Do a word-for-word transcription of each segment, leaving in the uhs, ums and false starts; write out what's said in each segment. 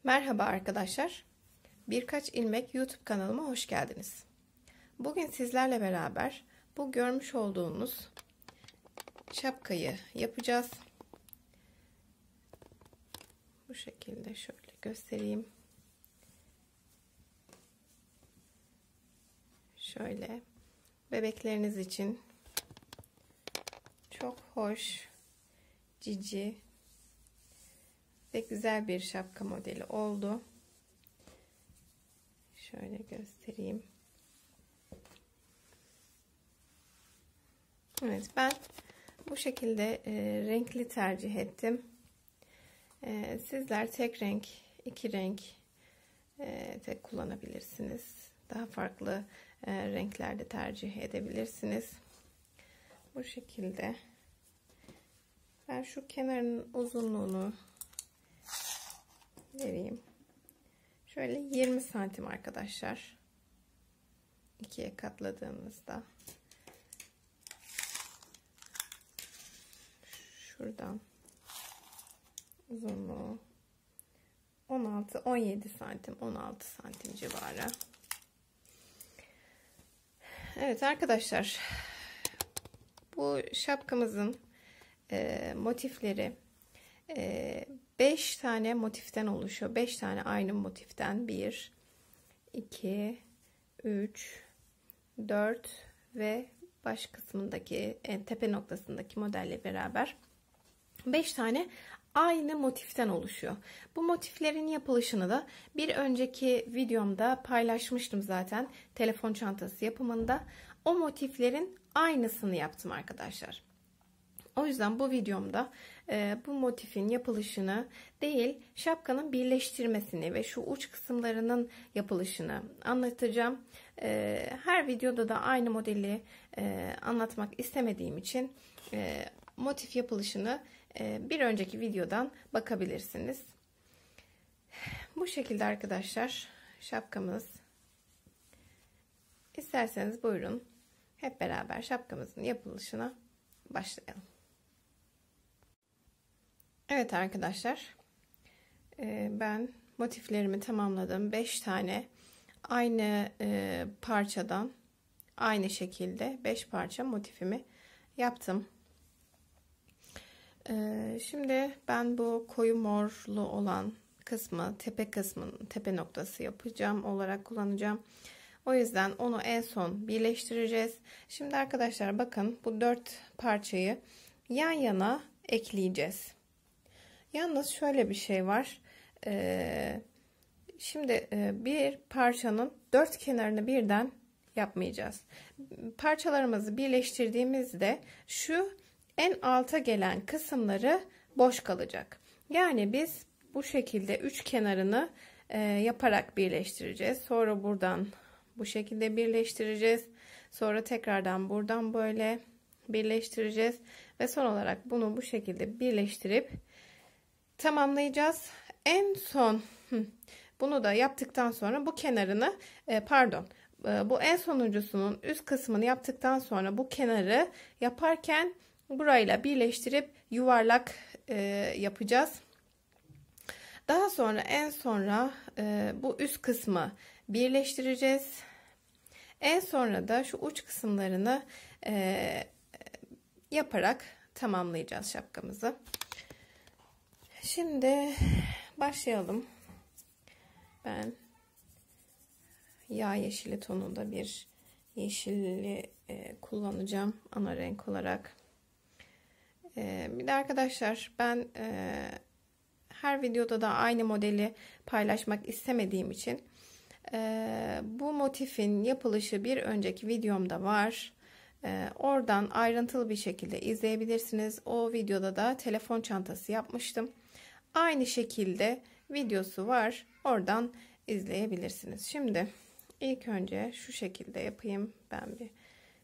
Merhaba arkadaşlar. Birkaç ilmek YouTube kanalıma hoş geldiniz. Bugün sizlerle beraber bu görmüş olduğunuz şapkayı yapacağız. Bu şekilde şöyle göstereyim. Şöyle bebekleriniz için çok hoş, cici ve güzel bir şapka modeli oldu. Şöyle göstereyim. Evet, ben bu şekilde e, renkli tercih ettim. E, sizler tek renk, iki renk e, de kullanabilirsiniz. Daha farklı e, renklerde tercih edebilirsiniz. Bu şekilde. Ben şu kenarın uzunluğunu vereyim. Şöyle yirmi santim arkadaşlar. ikiye katladığımızda şuradan uzunluğu on altı on yedi santim, on altı santim civarı. Evet arkadaşlar, bu şapkamızın e, motifleri e, beş tane motiften oluşuyor. beş tane aynı motiften. bir iki üç dört ve baş kısmındaki en tepe noktasındaki modelle beraber beş tane aynı motiften oluşuyor. Bu motiflerin yapılışını da bir önceki videomda paylaşmıştım zaten, telefon çantası yapımında. O motiflerin aynısını yaptım arkadaşlar. O yüzden bu videomda e, bu motifin yapılışını değil, şapkanın birleştirmesini ve şu uç kısımlarının yapılışını anlatacağım. E, her videoda da aynı modeli e, anlatmak istemediğim için e, motif yapılışını e, bir önceki videodan bakabilirsiniz. Bu şekilde arkadaşlar şapkamız. İsterseniz buyurun hep beraber şapkamızın yapılışına başlayalım. Evet arkadaşlar, ben motiflerimi tamamladım. beş tane aynı parçadan aynı şekilde beş parça motifimi yaptım. Şimdi ben bu koyu morlu olan kısmı, tepe kısmının tepe noktası yapacağım olarak kullanacağım. O yüzden onu en son birleştireceğiz. Şimdi arkadaşlar bakın, bu dört parçayı yan yana ekleyeceğiz. Yalnız şöyle bir şey var. Ee, şimdi e, bir parçanın dört kenarını birden yapmayacağız. Parçalarımızı birleştirdiğimizde şu en alta gelen kısımları boş kalacak. Yani biz bu şekilde üç kenarını e, yaparak birleştireceğiz. Sonra buradan bu şekilde birleştireceğiz. Sonra tekrardan buradan böyle birleştireceğiz. Ve son olarak bunu bu şekilde birleştirip tamamlayacağız. En son bunu da yaptıktan sonra bu kenarını pardon bu en sonuncusunun üst kısmını yaptıktan sonra bu kenarı yaparken burayla birleştirip yuvarlak yapacağız. Daha sonra en sonra bu üst kısmı birleştireceğiz. En sonra da şu uç kısımlarını yaparak tamamlayacağız şapkamızı. Şimdi başlayalım. Ben yağ yeşili tonunda bir yeşilli e, kullanacağım ana renk olarak. E, bir de arkadaşlar, ben e, her videoda da aynı modeli paylaşmak istemediğim için e, bu motifin yapılışı bir önceki videomda var. E, oradan ayrıntılı bir şekilde izleyebilirsiniz. O videoda da telefon çantası yapmıştım. Aynı şekilde videosu var. Oradan izleyebilirsiniz. Şimdi ilk önce şu şekilde yapayım. Ben bir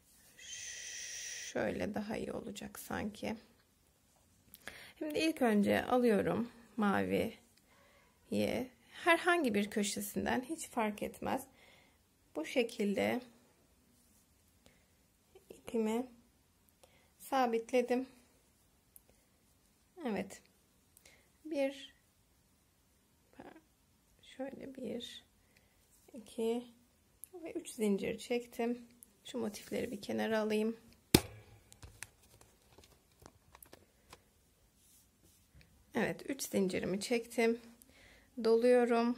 şöyle daha iyi olacak sanki. Şimdi ilk önce alıyorum maviyi. Herhangi bir köşesinden, hiç fark etmez. Bu şekilde ipimi sabitledim. Evet. Bir Şöyle bir, iki ve üç zincir çektim. Şu motifleri bir kenara alayım. Evet, üç zincirimi çektim. Doluyorum.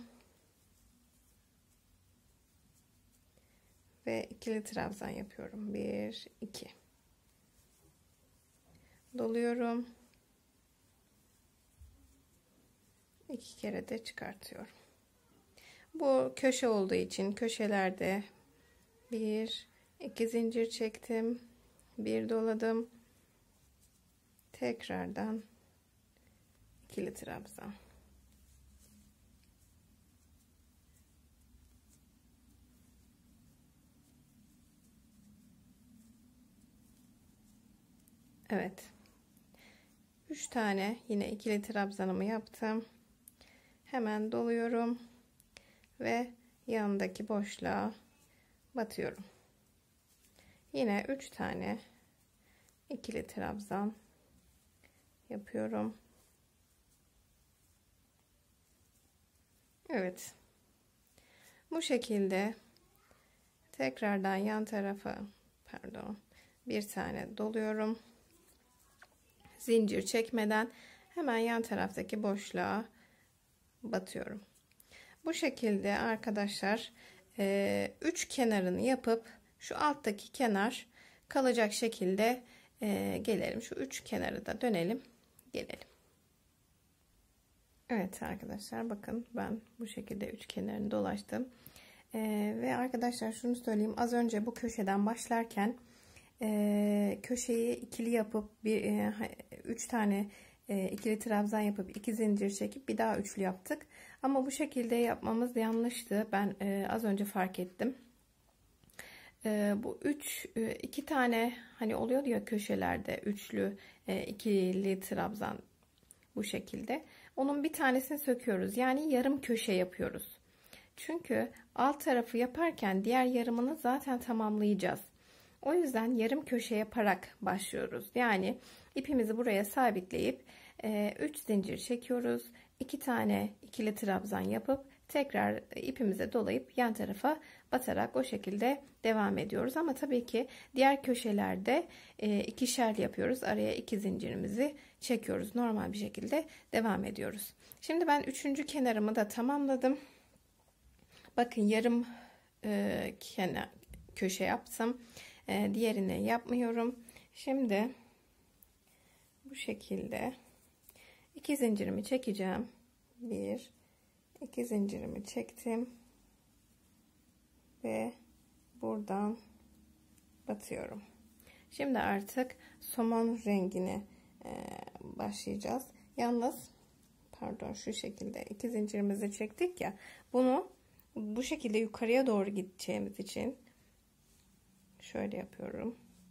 Ve ikili trabzan yapıyorum. bir, iki. Doluyorum. İki kere de çıkartıyorum. Bu köşe olduğu için köşelerde bir, iki zincir çektim. Bir doladım. Tekrardan ikili trabzan. Evet. üç tane yine ikili trabzanımı yaptım. Hemen doluyorum ve yanındaki boşluğa batıyorum. Yine üç tane ikili trabzan yapıyorum. Evet. Bu şekilde tekrardan yan tarafa, pardon, bir tane doluyorum. Zincir çekmeden hemen yan taraftaki boşluğa batıyorum. Bu şekilde arkadaşlar üç kenarını yapıp şu alttaki kenar kalacak şekilde e, gelelim. Şu üç kenarı da dönelim, gelelim. Evet arkadaşlar, bakın ben bu şekilde üç kenarını dolaştım. E, ve arkadaşlar şunu söyleyeyim, az önce bu köşeden başlarken e, köşeyi ikili yapıp bir e, üç tane e, ikili trabzan yapıp iki zincir çekip bir daha üçlü yaptık. Ama bu şekilde yapmamız yanlıştı. Ben e, az önce fark ettim. E, bu üç e, iki tane hani oluyordu ya köşelerde üçlü e, ikili trabzan, bu şekilde. Onun bir tanesini söküyoruz. Yani yarım köşe yapıyoruz. Çünkü alt tarafı yaparken diğer yarımını zaten tamamlayacağız. O yüzden yarım köşe yaparak başlıyoruz. Yani ipimizi buraya sabitleyip üç zincir çekiyoruz. iki tane ikili trabzan yapıp tekrar ipimize dolayıp yan tarafa batarak o şekilde devam ediyoruz. Ama tabii ki diğer köşelerde ikişer yapıyoruz. Araya iki zincirimizi çekiyoruz. Normal bir şekilde devam ediyoruz. Şimdi ben üçüncü kenarımı da tamamladım. Bakın yarım e, kenar köşe yaptım. E, diğerini yapmıyorum. Şimdi bu şekilde iki zincirimi çekeceğim. Bir, iki zincirimi çektim ve buradan batıyorum. Şimdi artık somon rengine e, başlayacağız. Yalnız pardon, şu şekilde iki zincirimizi çektik ya, bunu bu şekilde yukarıya doğru gideceğimiz için şöyle yapıyorum.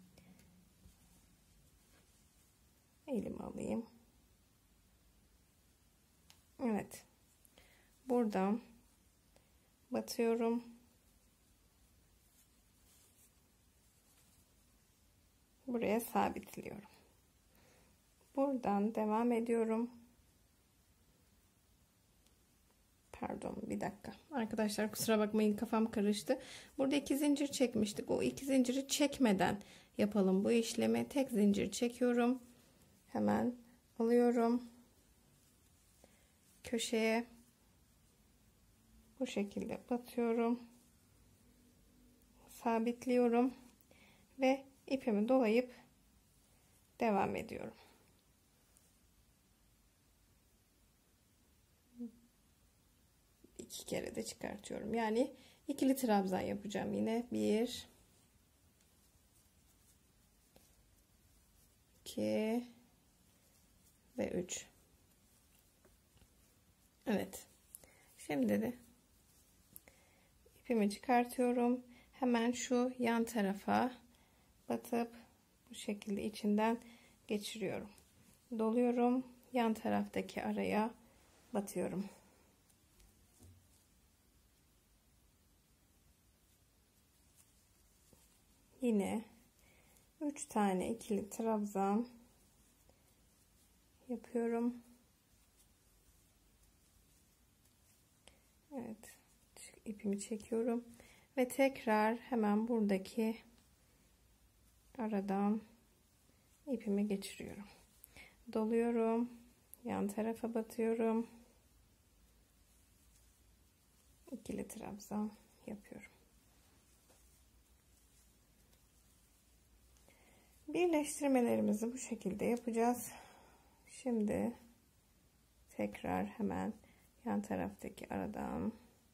Elimi alayım. Evet. Buradan batıyorum. Buraya sabitliyorum. Buradan devam ediyorum. Pardon, bir dakika. Arkadaşlar kusura bakmayın, kafam karıştı. Burada iki zincir çekmiştik. O iki zinciri çekmeden yapalım bu işlemi. Tek zincir çekiyorum. Hemen alıyorum. Köşeye bu şekilde batıyorum. Sabitliyorum. Ve ipimi dolayıp devam ediyorum. İki kere de çıkartıyorum. Yani ikili trabzan yapacağım yine. Bir, iki ve üç. Evet. Şimdi de ipimi çıkartıyorum. Hemen şu yan tarafa batıp bu şekilde içinden geçiriyorum. Doluyorum. Yan taraftaki araya batıyorum. Yine üç tane ikili trabzan yapıyorum. Evet. ipimi çekiyorum ve tekrar hemen buradaki aradan ipimi geçiriyorum. Doluyorum. Yan tarafa batıyorum. İkili trabzan yapıyorum. Birleştirmelerimizi bu şekilde yapacağız. Şimdi tekrar hemen yan taraftaki aradan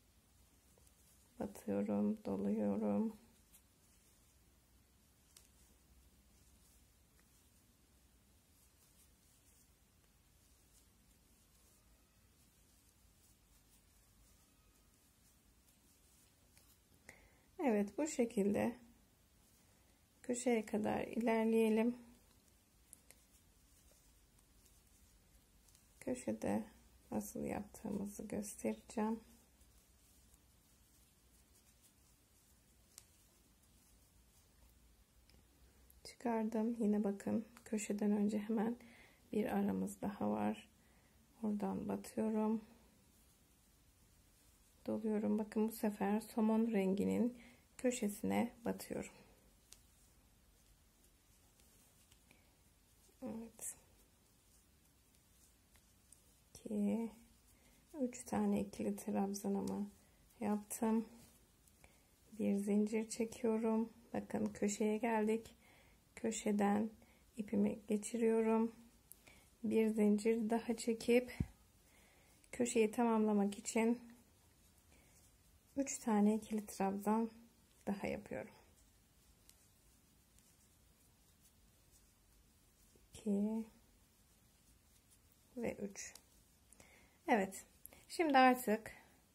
batıyorum, doluyorum. Evet, bu şekilde köşeye kadar ilerleyelim. Köşede nasıl yaptığımızı göstereceğim. Çıkardım. Yine bakın, köşeden önce hemen bir aramız daha var. Oradan batıyorum. Doluyorum. Bakın, bu sefer somon renginin köşesine batıyorum. Evet. iki üç tane ikili trabzanımı yaptım. Bir zincir çekiyorum. Bakın, köşeye geldik. Köşeden ipimi geçiriyorum. Bir zincir daha çekip köşeyi tamamlamak için üç tane ikili trabzan daha yapıyorum. iki ve üç. Evet. Şimdi artık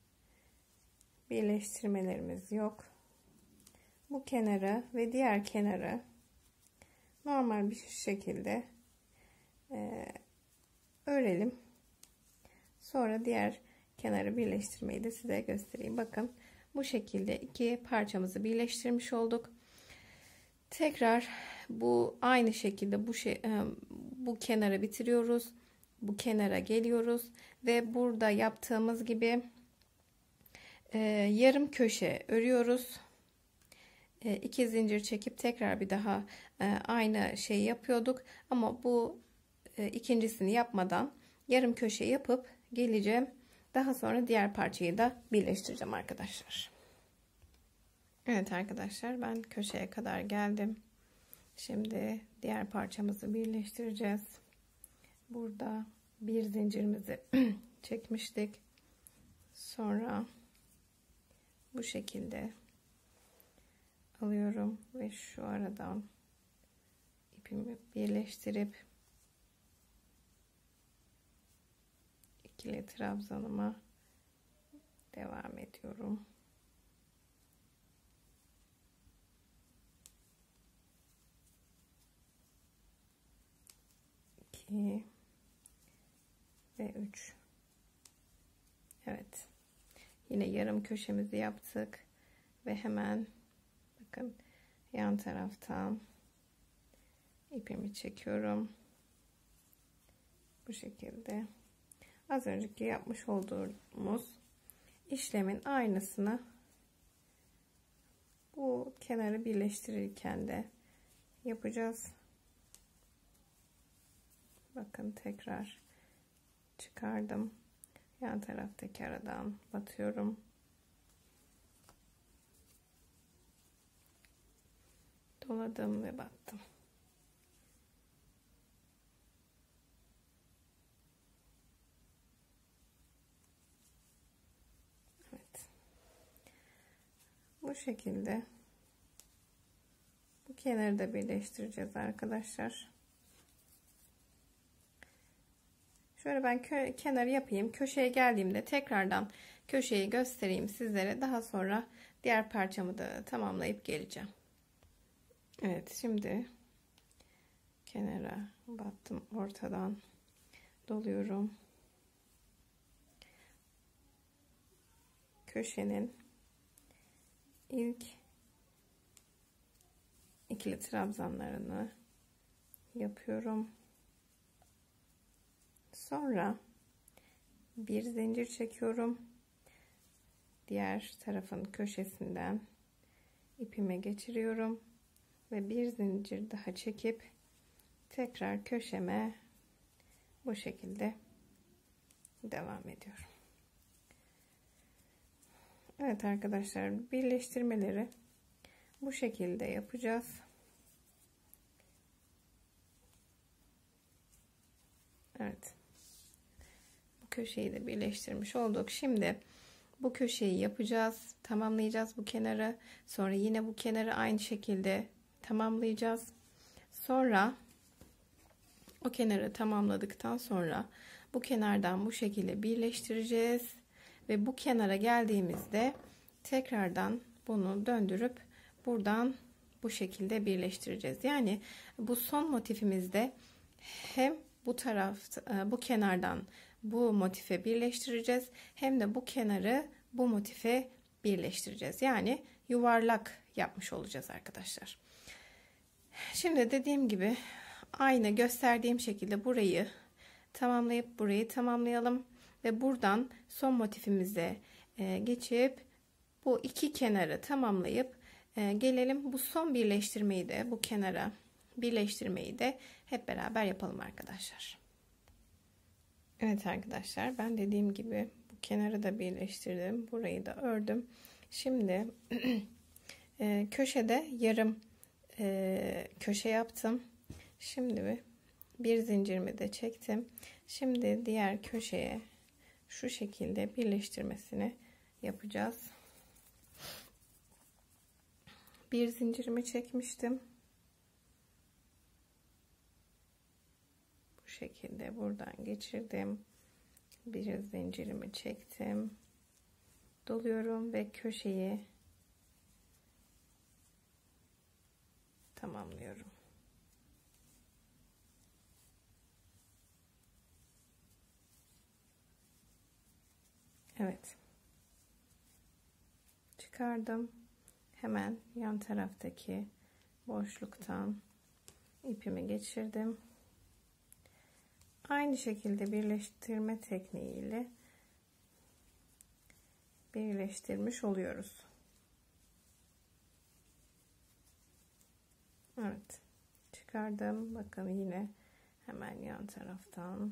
birleştirmelerimiz yok. Bu kenarı ve diğer kenarı normal bir şekilde e, örelim. Sonra diğer kenarı birleştirmeyi de size göstereyim. Bakın, bu şekilde iki parçamızı birleştirmiş olduk. Tekrar bu aynı şekilde bu şey bu kenara bitiriyoruz. Bu kenara geliyoruz ve burada yaptığımız gibi e, yarım köşe örüyoruz. E, iki zincir çekip tekrar bir daha e, aynı şeyi yapıyorduk. Ama bu e, ikincisini yapmadan yarım köşe yapıp geleceğim. Daha sonra diğer parçayı da birleştireceğim arkadaşlar. Evet arkadaşlar, ben köşeye kadar geldim. Şimdi diğer parçamızı birleştireceğiz. Burada bir zincirimizi çekmiştik. Sonra bu şekilde alıyorum ve şu aradan ipimi birleştirip ikili trabzanıma devam ediyorum. iki ve üç. Evet. Yine yarım köşemizi yaptık ve hemen bakın, yan taraftan ipimi çekiyorum. Bu şekilde az önceki yapmış olduğumuz işlemin aynısını bu kenarı birleştirirken de yapacağız. Bakın, tekrar çıkardım. Yan taraftaki aradan batıyorum. Doladım ve battım. Evet. Bu şekilde bu kenarı da birleştireceğiz arkadaşlar. Şöyle ben kenarı yapayım. Köşeye geldiğimde tekrardan köşeyi göstereyim sizlere. Daha sonra diğer parçamı da tamamlayıp geleceğim. Evet, şimdi kenara battım, ortadan doluyorum. Köşenin ilk ikili trabzanlarını yapıyorum. Sonra bir zincir çekiyorum. diğer tarafın köşesinden ipime geçiriyorum ve bir zincir daha çekip tekrar köşeme bu şekilde devam ediyorum. Evet arkadaşlar, birleştirmeleri bu şekilde yapacağız. Evet. Bu köşeyi de birleştirmiş olduk. Şimdi bu köşeyi yapacağız. Tamamlayacağız bu kenarı. Sonra yine bu kenarı aynı şekilde tamamlayacağız. Sonra o kenarı tamamladıktan sonra bu kenardan bu şekilde birleştireceğiz. Ve bu kenara geldiğimizde tekrardan bunu döndürüp buradan bu şekilde birleştireceğiz. Yani bu son motifimizde hem bu taraf, bu kenardan bu motife birleştireceğiz, hem de bu kenarı bu motife birleştireceğiz. Yani yuvarlak yapmış olacağız arkadaşlar. Şimdi dediğim gibi aynı gösterdiğim şekilde burayı tamamlayıp burayı tamamlayalım ve buradan son motifimize geçip bu iki kenarı tamamlayıp gelelim bu son birleştirmeyi de bu kenara birleştirmeyi de hep beraber yapalım arkadaşlar. Evet arkadaşlar, ben dediğim gibi bu kenarı da birleştirdim, burayı da ördüm. Şimdi köşede yarım köşe yaptım. Şimdi bir zincirimi de çektim. Şimdi diğer köşeye şu şekilde birleştirmesini yapacağız. Bir zincirimi çekmiştim. Bu şekilde buradan geçirdim. Bir zincirimi çektim. Doluyorum ve köşeyi tamamlıyorum. Evet. Çıkardım. Hemen yan taraftaki boşluktan ipimi geçirdim. Aynı şekilde birleştirme tekniğiyle birleştirmiş oluyoruz. Evet. Çıkardım. Bakın yine hemen yan taraftan.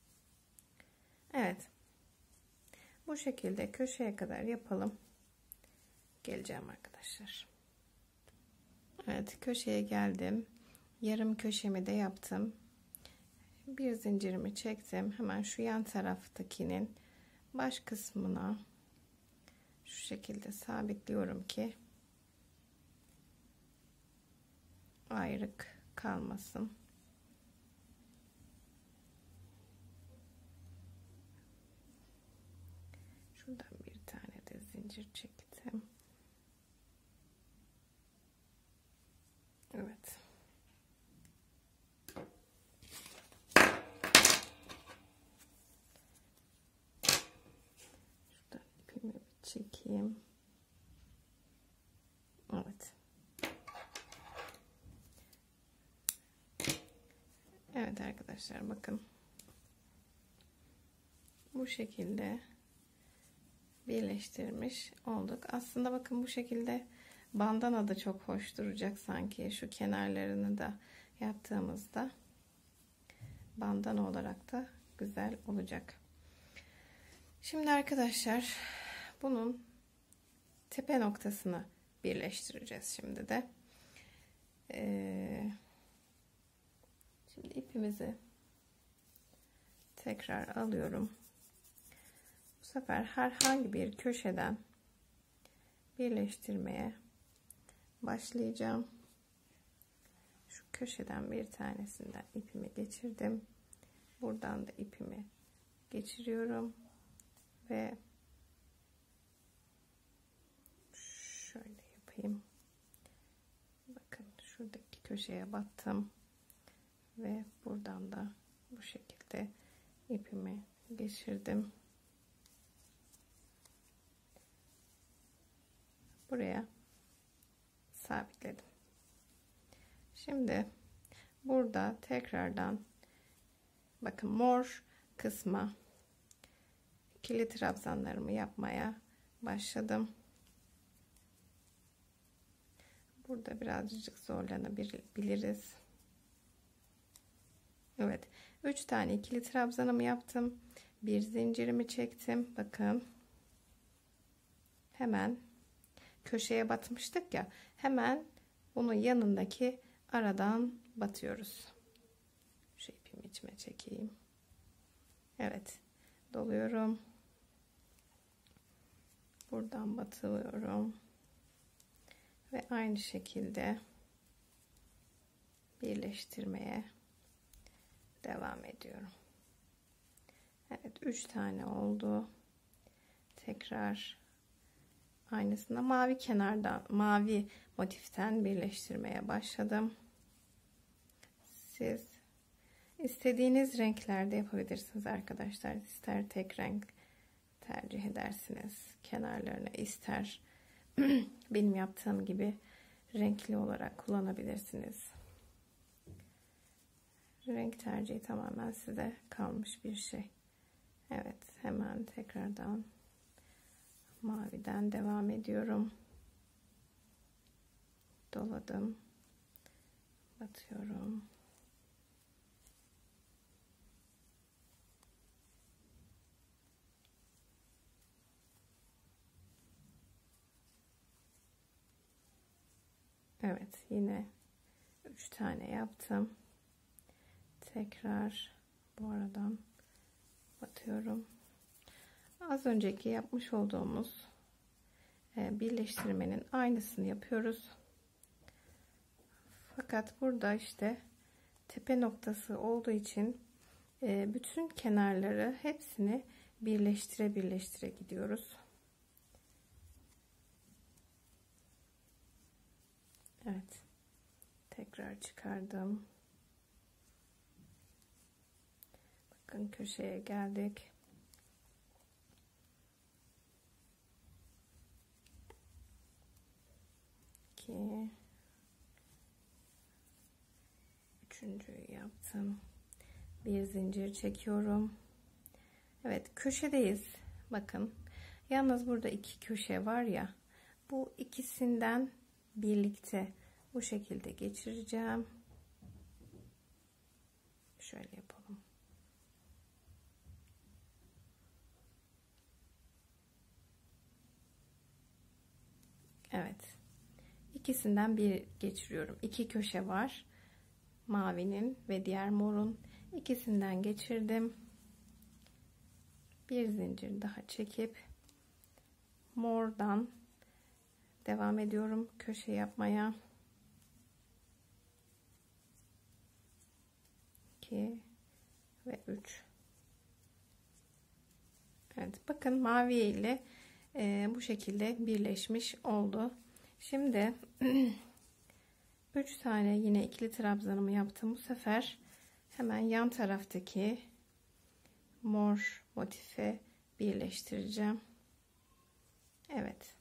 Evet. Bu şekilde köşeye kadar yapalım. Geleceğim arkadaşlar. Evet, köşeye geldim. Yarım köşemi de yaptım. Bir zincirimi çektim. Hemen şu yan taraftakinin baş kısmına şu şekilde sabitliyorum ki ayrık kalmasın. Şuradan bir tane de zincir çektim. Evet. Şuradan ipimi bir çekeyim. Evet. Evet arkadaşlar, bakın. Bu şekilde birleştirmiş olduk. Aslında bakın bu şekilde bandana da çok hoş duracak sanki. Şu kenarlarını da yaptığımızda bandana olarak da güzel olacak. Şimdi arkadaşlar bunun tepe noktasını birleştireceğiz şimdi de. Ee, şimdi ipimizi tekrar alıyorum. Bu sefer herhangi bir köşeden birleştirmeye başlayacağım. Şu köşeden bir tanesinden ipimi geçirdim. Buradan da ipimi geçiriyorum ve şöyle yapayım. Bakın şuradaki köşeye battım ve buradan da bu şekilde ipimi geçirdim. Buraya sabitledim. Şimdi burada tekrardan bakın mor kısma ikili trabzanlarımı yapmaya başladım. Burada birazcık zorlanabiliriz. Evet, üç tane ikili trabzanımı yaptım. Bir zincirimi çektim. Bakın. Hemen köşeye batmıştık ya. Hemen bunun yanındaki aradan batıyoruz. Şu ipimi içime çekeyim. Evet, doluyorum. Buradan batıyorum. Ve aynı şekilde birleştirmeye devam ediyorum. Evet, üç tane oldu. Tekrar aynısını mavi kenardan, mavi motiften birleştirmeye başladım. Siz istediğiniz renklerde yapabilirsiniz arkadaşlar. İster tek renk tercih edersiniz kenarlarını, ister benim yaptığım gibi renkli olarak kullanabilirsiniz. Renk tercihi tamamen size kalmış bir şey. Evet, hemen tekrardan maviden devam ediyorum. Doladım. Batıyorum. Evet, yine üç tane yaptım. Tekrar bu aradan batıyorum. Az önceki yapmış olduğumuz birleştirmenin aynısını yapıyoruz. Fakat burada işte tepe noktası olduğu için bütün kenarları hepsini birleştire birleştire gidiyoruz. Evet. Tekrar çıkardım. Bakın köşeye geldik. İki. Üçüncüyü yaptım. Bir zincir çekiyorum. Evet, köşedeyiz. Bakın. Yalnız burada iki köşe var ya. Bu ikisinden birlikte bu şekilde geçireceğim. Şöyle yapalım. Evet. İkisinden bir geçiriyorum. İki köşe var. Mavinin ve diğer morun ikisinden geçirdim. Bir zincir daha çekip mordan devam ediyorum köşe yapmaya. iki ve üç. Evet, bakın mavi ile e, bu şekilde birleşmiş oldu. Şimdi üç tane yine ikili trabzanımı yaptım. Bu sefer hemen yan taraftaki mor motife birleştireceğim. Evet.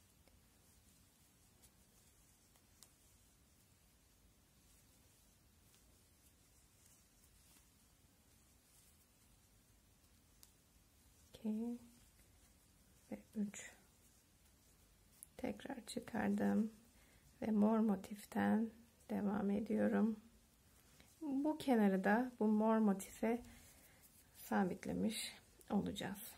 iki ve üç. Tekrar çıkardım ve mor motiften devam ediyorum. Bu kenarı da bu mor motife sabitlemiş olacağız.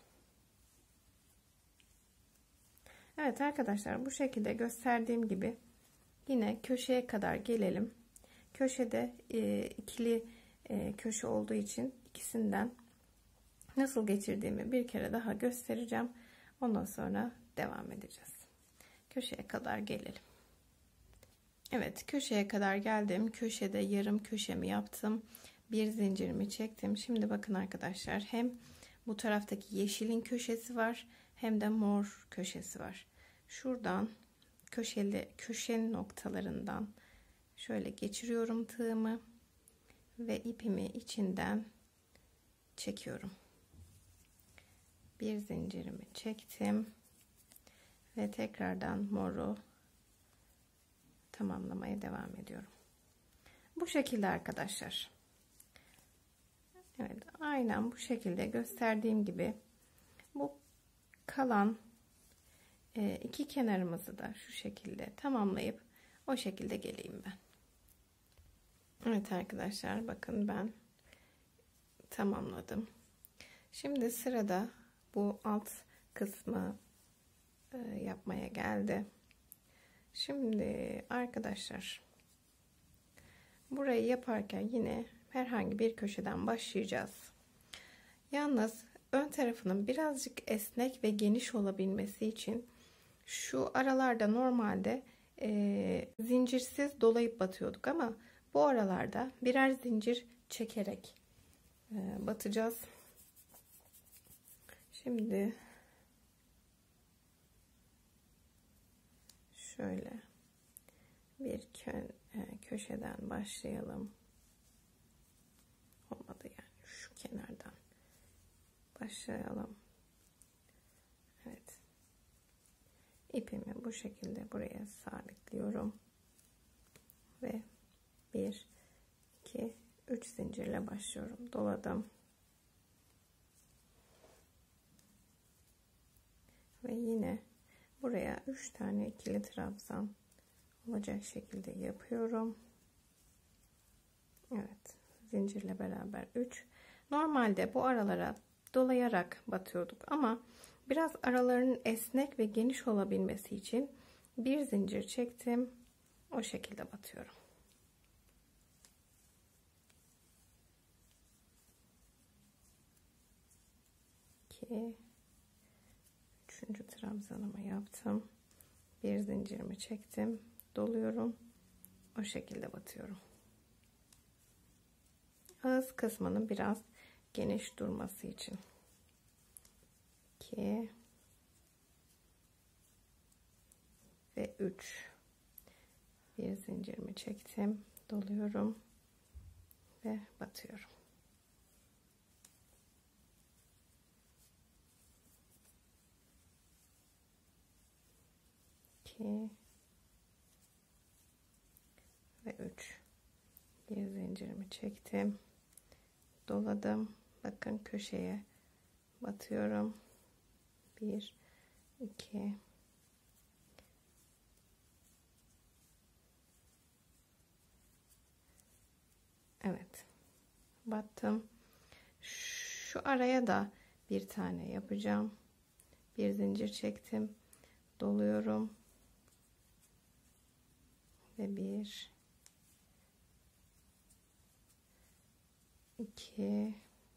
Evet arkadaşlar, bu şekilde gösterdiğim gibi yine köşeye kadar gelelim. Köşede e, ikili e, köşe olduğu için ikisinden nasıl geçirdiğimi bir kere daha göstereceğim. Ondan sonra devam edeceğiz. Köşeye kadar gelelim. Evet, köşeye kadar geldim. Köşede yarım köşemi yaptım. Bir zincirimi çektim. Şimdi bakın arkadaşlar, hem bu taraftaki yeşilin köşesi var hem de mor köşesi var. Şuradan köşeli köşe noktalarından şöyle geçiriyorum tığımı ve ipimi içinden çekiyorum. Bir zincirimi çektim ve tekrardan moru tamamlamaya devam ediyorum. Bu şekilde arkadaşlar. Evet, aynen bu şekilde gösterdiğim gibi bu kalan e, iki kenarımızı da şu şekilde tamamlayıp o şekilde geleyim ben. Evet arkadaşlar, bakın ben tamamladım. Şimdi sırada bu alt kısmı e, yapmaya geldi. Şimdi arkadaşlar, burayı yaparken yine herhangi bir köşeden başlayacağız. Yalnız ön tarafının birazcık esnek ve geniş olabilmesi için şu aralarda normalde e, zincirsiz dolayıp batıyorduk ama bu aralarda birer zincir çekerek e, batacağız. Şimdi şöyle bir kö e, köşeden başlayalım. Olmadı yani, şu kenardan başlayalım. Evet. İpimi bu şekilde buraya sabitliyorum ve bir iki üç zincirle başlıyorum. Doladım ve yine buraya üç tane ikili trabzan olacak şekilde yapıyorum. Evet, zincirle beraber üç. Normalde bu aralara dolayarak batıyorduk ama biraz aralarının esnek ve geniş olabilmesi için bir zincir çektim, o şekilde batıyorum. iki, üçüncü trabzanımı yaptım, bir zincirimi çektim, doluyorum, o şekilde batıyorum. Ağız kısmının biraz geniş durması için iki ve üç, bir zincirimi çektim, doluyorum ve batıyorum. iki ve üç, bir zincirimi çektim, doladım, bakın köşeye batıyorum, bir iki evet, battım. Şu araya da bir tane yapacağım, bir zincir çektim, doluyorum ve bir iki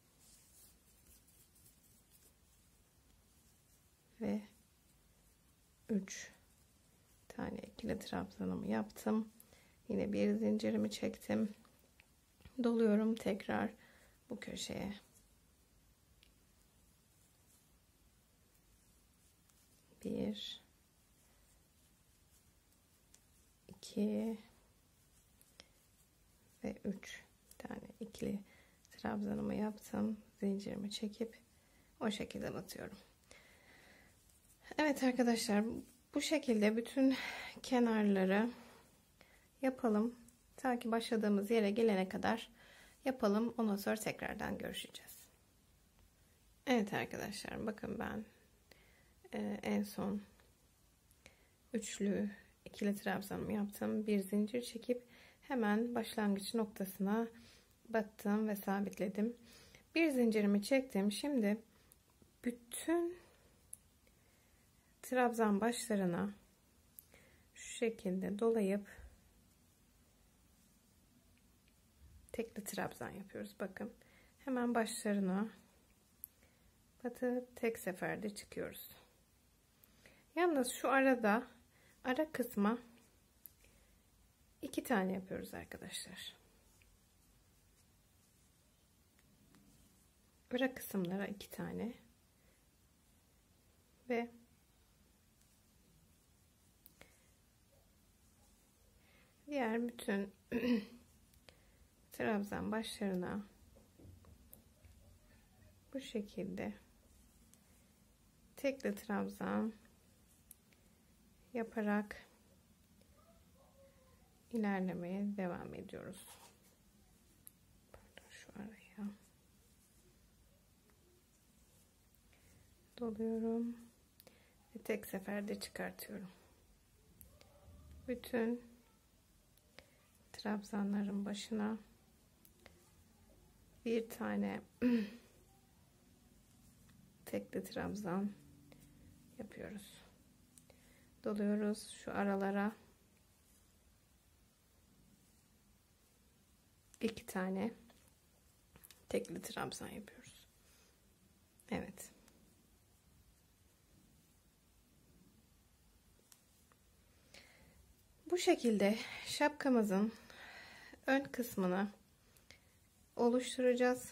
ve üç tane ikili trabzanımı yaptım. Yine bir zincirimi çektim, doluyorum tekrar bu köşeye. Bir iki ve üç tane ikili trabzanımı yaptım, zincirimi çekip o şekilde batıyorum. Evet arkadaşlar, bu şekilde bütün kenarları yapalım. Ta ki başladığımız yere gelene kadar yapalım. Ondan sonra tekrardan görüşeceğiz. Evet arkadaşlar, bakın ben e, en son üçlü ikili trabzanımı yaptım. Bir zincir çekip hemen başlangıç noktasına battım ve sabitledim. Bir zincirimi çektim. Şimdi bütün trabzan başlarına şu şekilde dolayıp tekli trabzan yapıyoruz. Bakın hemen başlarına batıp tek seferde çıkıyoruz. Yalnız şu arada ara kısma iki tane yapıyoruz arkadaşlar. Ara kısımlara iki tane ve diğer bütün trabzan başlarına bu şekilde tekli trabzan yaparak ilerlemeye devam ediyoruz. Pardon, şu araya doluyorum ve tek seferde çıkartıyorum. Bütün trabzanların başına bir tane tekli trabzan yapıyoruz. Doluyoruz şu aralara. iki tane tekli trabzan yapıyoruz. Evet. Bu şekilde şapkamızın ön kısmını oluşturacağız.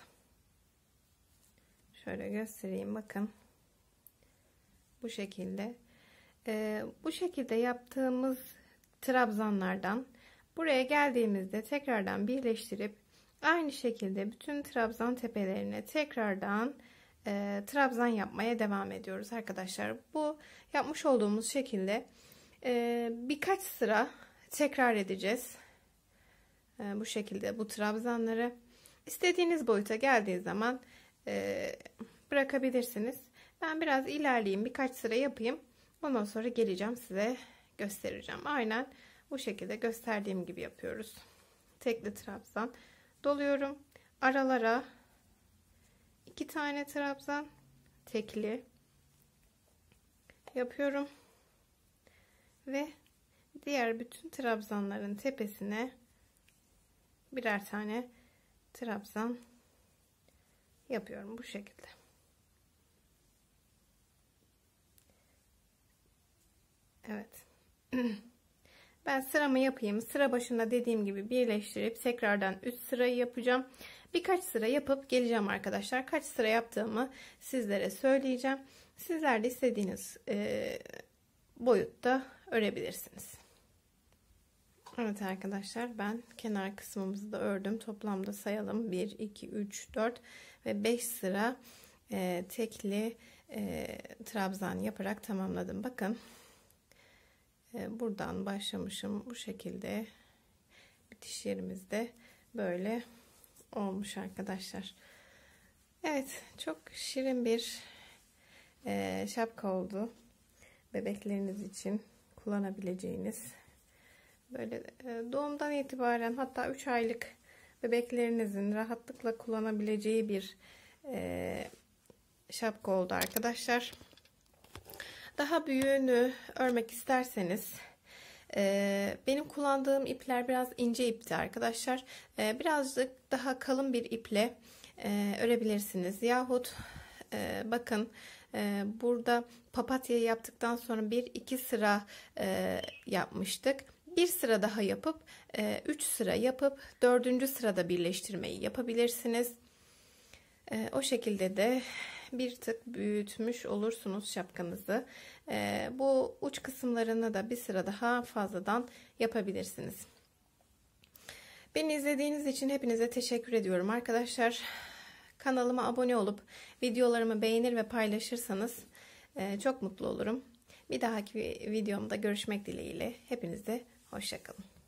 Şöyle göstereyim, bakın. Bu şekilde. Ee, bu şekilde yaptığımız trabzanlardan buraya geldiğimizde tekrardan birleştirip aynı şekilde bütün trabzan tepelerine tekrardan e, trabzan yapmaya devam ediyoruz arkadaşlar. Bu yapmış olduğumuz şekilde e, birkaç sıra tekrar edeceğiz. E, bu şekilde bu trabzanları istediğiniz boyuta geldiği zaman e, bırakabilirsiniz. Ben biraz ilerleyeyim, birkaç sıra yapayım. Ondan sonra geleceğim, size göstereceğim. Aynen bu şekilde gösterdiğim gibi yapıyoruz. Tekli trabzan doluyorum. Aralara iki tane trabzan tekli yapıyorum. Ve diğer bütün trabzanların tepesine birer tane trabzan yapıyorum bu şekilde. Evet. Ben sıramı yapayım. Sıra başında dediğim gibi birleştirip tekrardan üç sırayı yapacağım. Birkaç sıra yapıp geleceğim arkadaşlar. Kaç sıra yaptığımı sizlere söyleyeceğim. Sizler de istediğiniz e, boyutta örebilirsiniz. Evet arkadaşlar, ben kenar kısmımızı da ördüm. Toplamda sayalım. bir, iki, üç, dört ve beş sıra e, tekli e, trabzan yaparak tamamladım. Bakın. Buradan başlamışım, bu şekilde bitiş yerimizde böyle olmuş arkadaşlar. Evet, çok şirin bir e, şapka oldu. Bebekleriniz için kullanabileceğiniz, böyle e, doğumdan itibaren hatta üç aylık bebeklerinizin rahatlıkla kullanabileceği bir e, şapka oldu arkadaşlar. Daha büyüğünü örmek isterseniz e, benim kullandığım ipler biraz ince ipti arkadaşlar. E, birazcık daha kalın bir iple e, örebilirsiniz. Yahut e, bakın e, burada papatyayı yaptıktan sonra bir iki sıra e, yapmıştık. Bir sıra daha yapıp e, üç sıra yapıp dördüncü sırada birleştirmeyi yapabilirsiniz. E, o şekilde de bir tık büyütmüş olursunuz şapkanızı. Ee, bu uç kısımlarını da bir sıra daha fazladan yapabilirsiniz. Beni izlediğiniz için hepinize teşekkür ediyorum arkadaşlar. Kanalıma abone olup videolarımı beğenir ve paylaşırsanız e, çok mutlu olurum. Bir dahaki videomda görüşmek dileğiyle. Hepinize hoşça kalın.